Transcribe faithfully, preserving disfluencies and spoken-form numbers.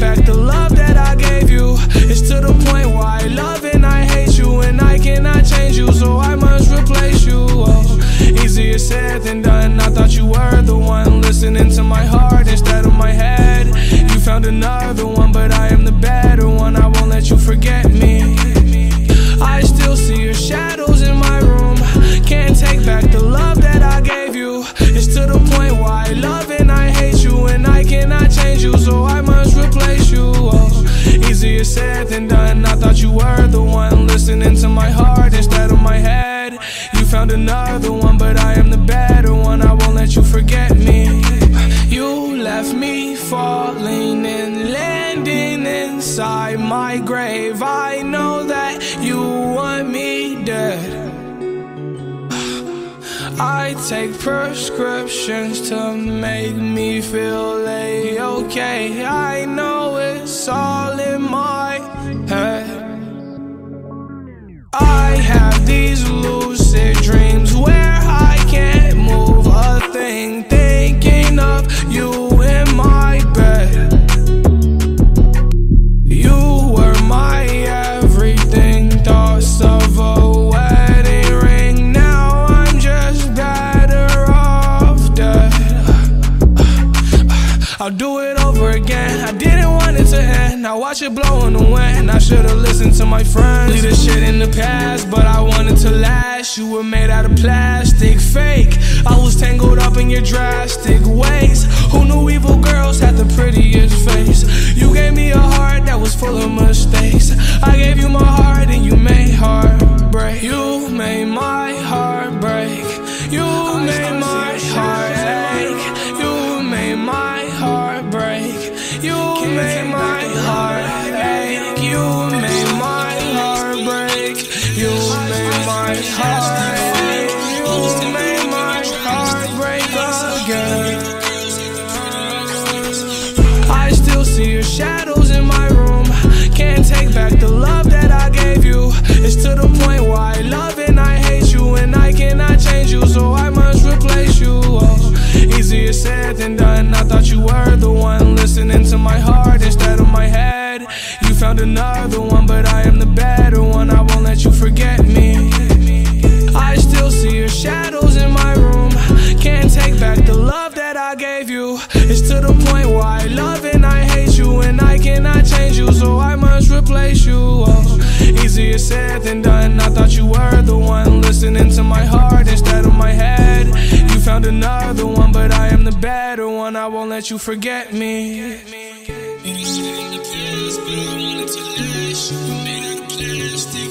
back the love that I gave you. It's to the point why I love and I hate you, and I cannot change you, so I must replace you. Oh, easier said than done. I thought you were the one listening to my heart instead of my head. You found another one, but I am the better one. I won't let you forget me. I still see your shadows in my room. Can't take back the love that I gave you. It's to the point why I love and I hate you, and I cannot change you, so I must replace you. Oh, easier said than done. I thought you were the one listening to my heart instead of my head. You found another one, but I am the better one. I won't let you forget me. You left me falling and landing inside my grave. I know that you want me dead. I take prescriptions to make me feel A-okay. I know it's all in my head. I have these lucid dreams where I can't move a thing, thinking of you in my bed. You were my everything, thoughts of a wedding ring. Now I'm just better off dead. I'll do it over again. I didn't want it to end. Now watch it blow in the wind. I should've listened to my friends. Leave this shit in the past, but I wanted to last. You were made out of plastic, fake. I was tangled up in your drastic ways. Who knew evil girls had the prettiest face? You gave me a heart that was full of mistakes. I gave you my heart and you made heartbreak. You made my heart break. You made my heart ache. You made my heart break. You made my heart ache. You made my heart break. You made my heart ache. You made my heart break again. I still see your shadows in my room. Can't take back the love that I gave you. It's to the point why I love and I hate you, and I cannot change you, so I must replace you. Oh, easier said than done. I thought you were the one listening to my heart instead of my head. You found another one, but I am the better one. I won't let you forget me. I still see your shadows in my room. Can't take back the love that I gave you. It's to the point why I love and I hate you, and I cannot change you, so I must replace you. Oh, easier said than done. I thought you were the one listening to my heart instead of my head. You found another one, but I am the better one. I won't let you forget me. Shit in the past, but I wanted to last. You were made out of plastic.